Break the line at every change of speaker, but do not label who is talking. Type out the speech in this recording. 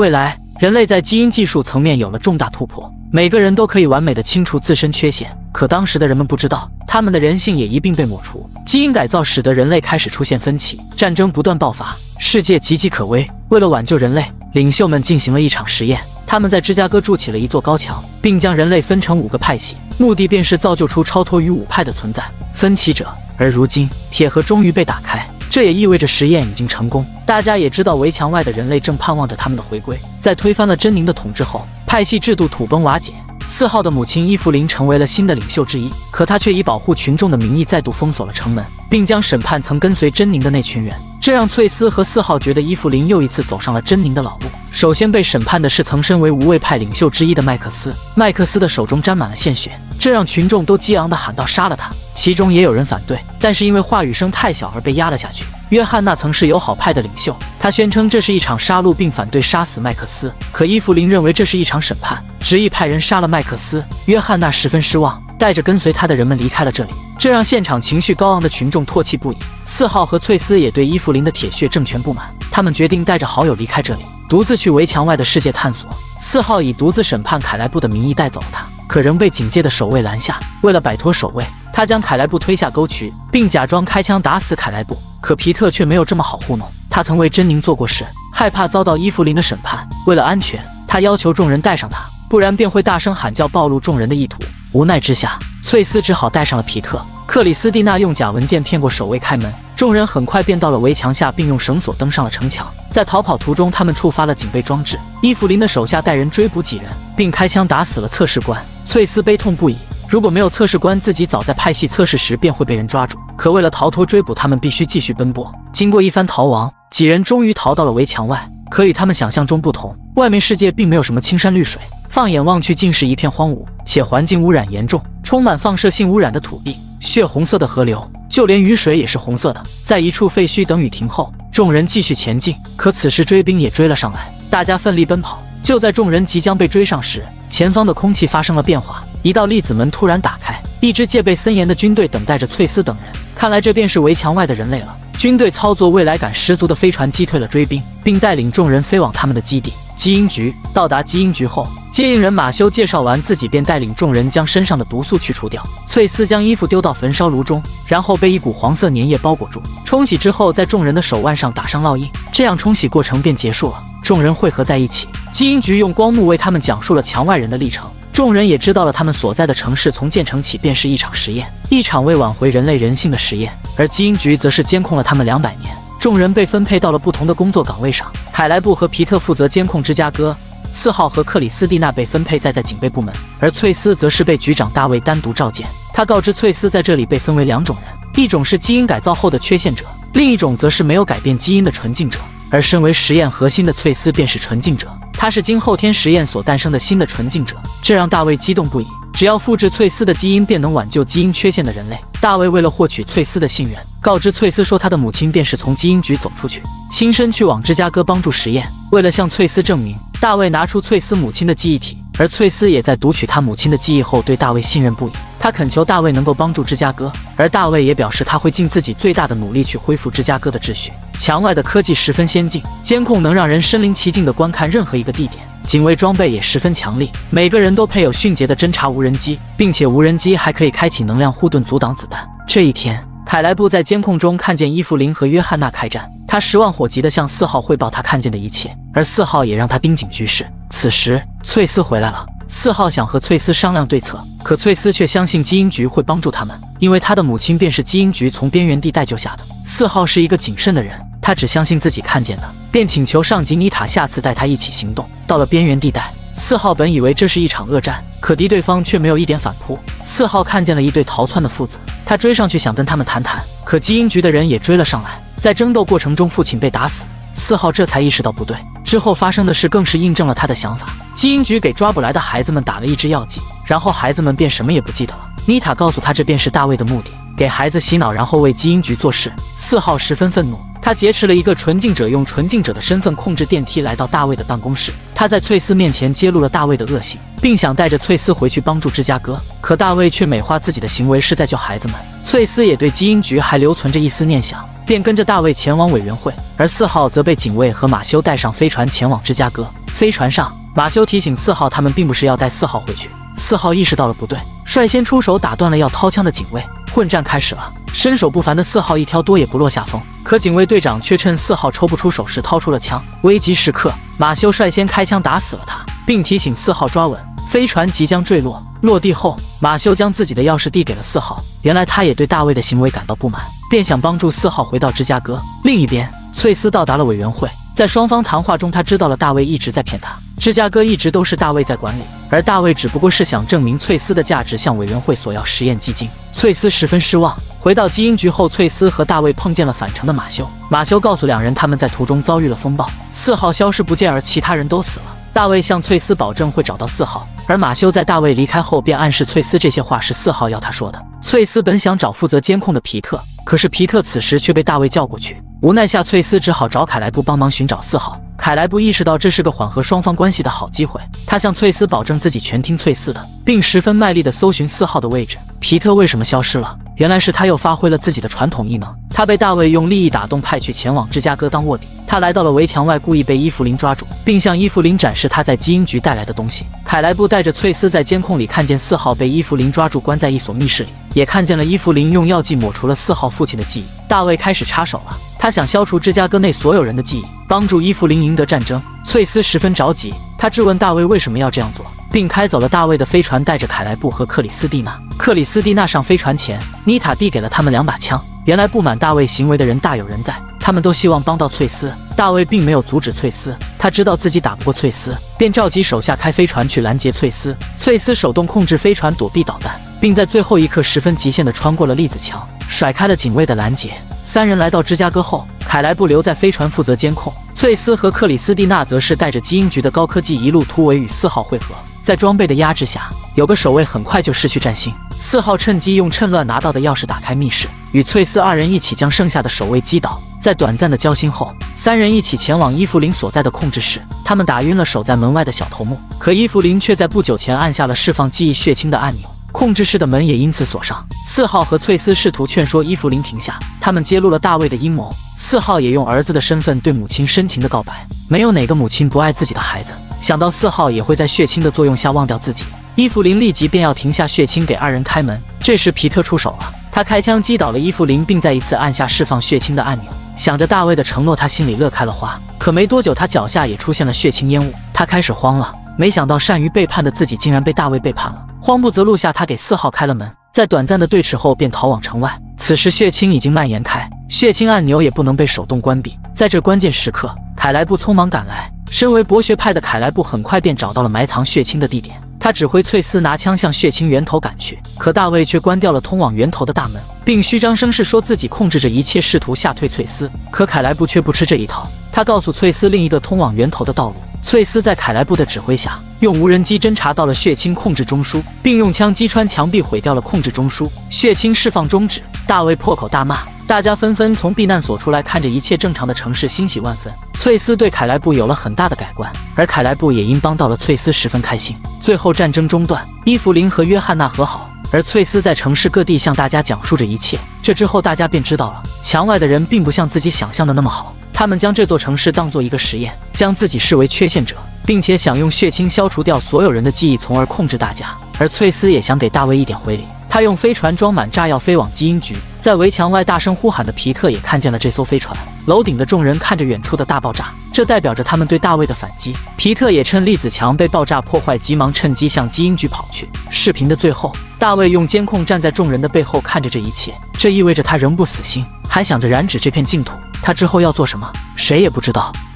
未来，人类在基因技术层面有了重大突破，每个人都可以完美的清除自身缺陷。可当时的人们不知道，他们的人性也一并被抹除。基因改造使得人类开始出现分歧，战争不断爆发，世界岌岌可危。为了挽救人类，领袖们进行了一场实验。他们在芝加哥筑起了一座高墙，并将人类分成5个派系，目的便是造就出超脱于5派的存在分歧者。而如今，铁盒终于被打开。这也意味着实验已经成功，大家也知道围墙外的人类正盼望着他们的回归。在推翻了珍妮的统治后，派系制度土崩瓦解。4号的母亲伊芙琳成为了新的领袖之一，可她却以保护群众的名义再度封锁了城门，并将审判曾跟随珍妮的那群人。这让翠丝和4号觉得伊芙琳又一次走上了珍妮的老路。首先被审判的是曾身为无畏派领袖之一的麦克斯，麦克斯的手中沾满了鲜血，这让群众都激昂地喊道：“杀了他！”其中也有人反对，但是因为话语声太小而被压了下去。约翰娜曾是友好派的领袖，他宣称这是一场杀戮，并反对杀死麦克斯。可伊芙琳认为这是一场审判，执意派人杀了麦克斯。约翰娜十分失望，带着跟随他的人们离开了这里，这让现场情绪高昂的群众唾弃不已。4号和翠丝也对伊芙琳的铁血政权不满，他们决定带着好友离开这里，独自去围墙外的世界探索。4号以独自审判凯莱布的名义带走了他，可仍被警戒的守卫拦下。为了摆脱守卫，他将凯莱布推下沟渠，并假装开枪打死凯莱布。可皮特却没有这么好糊弄，他曾为珍妮做过事，害怕遭到伊芙琳的审判，为了安全，他要求众人带上他，不然便会大声喊叫，暴露众人的意图。无奈之下，翠丝只好带上了皮特。克里斯蒂娜用假文件骗过守卫开门，众人很快便到了围墙下，并用绳索登上了城墙。在逃跑途中，他们触发了警备装置，伊芙琳的手下带人追捕几人，并开枪打死了测试官。翠丝悲痛不已，如果没有测试官，自己早在派系测试时便会被人抓住。可为了逃脱追捕，他们必须继续奔波。经过一番逃亡，几人终于逃到了围墙外。可与他们想象中不同，外面世界并没有什么青山绿水，放眼望去尽是一片荒芜，且环境污染严重，充满放射性污染的土地，血红色的河流，就连雨水也是红色的。在一处废墟等雨停后，众人继续前进。可此时追兵也追了上来，大家奋力奔跑。就在众人即将被追上时，前方的空气发生了变化，一道粒子门突然打开，一支戒备森严的军队等待着翠丝等人。看来这便是围墙外的人类了。军队操作未来感十足的飞船击退了追兵，并带领众人飞往他们的基地基因局。到达基因局后，接应人马修介绍完自己，便带领众人将身上的毒素去除掉。翠丝将衣服丢到焚烧炉中，然后被一股黄色粘液包裹住，冲洗之后在众人的手腕上打上烙印，这样冲洗过程便结束了。众人汇合在一起，基因局用光幕为他们讲述了墙外人的历程。众人也知道了他们所在的城市从建成起便是一场实验，一场为挽回人类人性的实验，而基因局则是监控了他们200年。众人被分配到了不同的工作岗位上，凯莱布和皮特负责监控芝加哥，4号和克里斯蒂娜被分配在警备部门，而翠丝则是被局长大卫单独召见。他告知翠丝，在这里被分为2种人，一种是基因改造后的缺陷者，另一种则是没有改变基因的纯净者。而身为实验核心的翠丝便是纯净者，她是经后天实验所诞生的新的纯净者，这让大卫激动不已。只要复制翠丝的基因，便能挽救基因缺陷的人类。大卫为了获取翠丝的信任，告知翠丝说他的母亲便是从基因局走出去，亲身去往芝加哥帮助实验。为了向翠丝证明，大卫拿出翠丝母亲的记忆体，而翠丝也在读取他母亲的记忆后对大卫信任不已。他恳求大卫能够帮助芝加哥，而大卫也表示他会尽自己最大的努力去恢复芝加哥的秩序。墙外的科技十分先进，监控能让人身临其境地观看任何一个地点，警卫装备也十分强力，每个人都配有迅捷的侦察无人机，并且无人机还可以开启能量护盾阻挡子弹。这一天，凯莱布在监控中看见伊芙琳和约翰娜开战，他10万火急地向4号汇报他看见的一切，而4号也让他盯紧局势。此时，翠丝回来了。4号想和翠丝商量对策，可翠丝却相信基因局会帮助他们，因为他的母亲便是基因局从边缘地带救下的。4号是一个谨慎的人，他只相信自己看见的，便请求上级妮塔下次带他一起行动。到了边缘地带，4号本以为这是一场恶战，可敌对方却没有一点反扑。4号看见了一对逃窜的父子，他追上去想跟他们谈谈，可基因局的人也追了上来。在争斗过程中，父亲被打死。4号这才意识到不对，之后发生的事更是印证了他的想法。基因局给抓捕来的孩子们打了一支药剂，然后孩子们便什么也不记得了。妮塔告诉他，这便是大卫的目的，给孩子洗脑，然后为基因局做事。4号十分愤怒，他劫持了一个纯净者，用纯净者的身份控制电梯来到大卫的办公室。他在翠丝面前揭露了大卫的恶行，并想带着翠丝回去帮助芝加哥，可大卫却美化自己的行为是在救孩子们。翠丝也对基因局还留存着一丝念想，便跟着大卫前往委员会，而4号则被警卫和马修带上飞船前往芝加哥。 飞船上，马修提醒4号他们并不是要带4号回去。4号意识到了不对，率先出手打断了要掏枪的警卫。混战开始了，身手不凡的4号一挑多也不落下风，可警卫队长却趁4号抽不出手时掏出了枪。危急时刻，马修率先开枪打死了他，并提醒4号抓稳。飞船即将坠落，落地后，马修将自己的钥匙递给了4号。原来他也对大卫的行为感到不满，便想帮助4号回到芝加哥。另一边，翠丝到达了委员会，在双方谈话中，他知道了大卫一直在骗他，芝加哥一直都是大卫在管理，而大卫只不过是想证明翠丝的价值，向委员会索要实验基金。翠丝十分失望。回到基因局后，翠丝和大卫碰见了返程的马修。马修告诉两人，他们在途中遭遇了风暴，4号消失不见，而其他人都死了。大卫向翠丝保证会找到4号，而马修在大卫离开后便暗示翠丝这些话是4号要他说的。翠丝本想找负责监控的皮特，可是皮特此时却被大卫叫过去。无奈下，翠丝只好找凯莱布帮忙寻找4号。凯莱布意识到这是个缓和双方关系的好机会，他向翠丝保证自己全听翠丝的，并十分卖力地搜寻4号的位置。皮特为什么消失了？原来是他又发挥了自己的传统异能，他被大卫用利益打动，派去前往芝加哥当卧底。他来到了围墙外，故意被伊芙琳抓住，并向伊芙琳展示他在基因局带来的东西。凯莱布带着翠丝在监控里看见4号被伊芙琳抓住，关在一所密室里，也看见了伊芙琳用药剂抹除了4号父亲的记忆。大卫开始插手了，他想消除芝加哥内所有人的记忆，帮助伊芙琳赢得战争。翠丝十分着急，他质问大卫为什么要这样做，并开走了大卫的飞船，带着凯莱布和克里斯蒂娜。克里斯蒂娜上飞船前，妮塔递给了他们2把枪。原来不满大卫行为的人大有人在，他们都希望帮到翠丝。大卫并没有阻止翠丝，他知道自己打不过翠丝，便召集手下开飞船去拦截翠丝。翠丝手动控制飞船躲避导弹，并在最后一刻十分极限地穿过了粒子墙，甩开了警卫的拦截。3人来到芝加哥后，凯莱布留在飞船负责监控，翠丝和克里斯蒂娜则是带着基因局的高科技一路突围与4号会合。在装备的压制下，有个守卫很快就失去战心。4号趁机用趁乱拿到的钥匙打开密室，与翠丝2人一起将剩下的守卫击倒。在短暂的交心后，3人一起前往伊芙琳所在的控制室。他们打晕了守在门外的小头目，可伊芙琳却在不久前按下了释放记忆血清的按钮，控制室的门也因此锁上。4号和翠丝试图劝说伊芙琳停下，他们揭露了大卫的阴谋。4号也用儿子的身份对母亲深情的告白，没有哪个母亲不爱自己的孩子。想到4号也会在血清的作用下忘掉自己，伊芙琳立即便要停下血清给2人开门。这时皮特出手了，他开枪击倒了伊芙琳，并再一次按下释放血清的按钮。想着大卫的承诺，他心里乐开了花。可没多久，他脚下也出现了血清烟雾，他开始慌了。没想到善于背叛的自己竟然被大卫背叛了。慌不择路下，他给4号开了门，在短暂的对峙后便逃往城外。此时血清已经蔓延开，血清按钮也不能被手动关闭。在这关键时刻，凯莱布匆忙赶来。身为博学派的凯莱布很快便找到了埋藏血清的地点，他指挥翠丝拿枪向血清源头赶去，可大卫却关掉了通往源头的大门，并虚张声势说自己控制着一切，试图吓退翠丝。可凯莱布却不吃这一套，他告诉翠丝另一个通往源头的道路。翠丝在凯莱布的指挥下，用无人机侦查到了血清控制中枢，并用枪击穿墙壁毁掉了控制中枢，血清释放终止。大卫破口大骂，大家纷纷从避难所出来，看着一切正常的城市，欣喜万分。翠丝对凯莱布有了很大的改观，而凯莱布也因帮到了翠丝十分开心。最后战争中断，伊芙琳和约翰娜和好，而翠丝在城市各地向大家讲述着一切。这之后大家便知道了，墙外的人并不像自己想象的那么好，他们将这座城市当作一个实验，将自己视为缺陷者，并且想用血清消除掉所有人的记忆，从而控制大家。而翠丝也想给大卫一点回礼，他用飞船装满炸药飞往基因局。在围墙外大声呼喊的皮特也看见了这艘飞船。楼顶的众人看着远处的大爆炸，这代表着他们对大卫的反击。皮特也趁粒子墙被爆炸破坏，急忙趁机向基因局跑去。视频的最后，大卫用监控站在众人的背后看着这一切，这意味着他仍不死心，还想着染指这片净土。他之后要做什么，谁也不知道。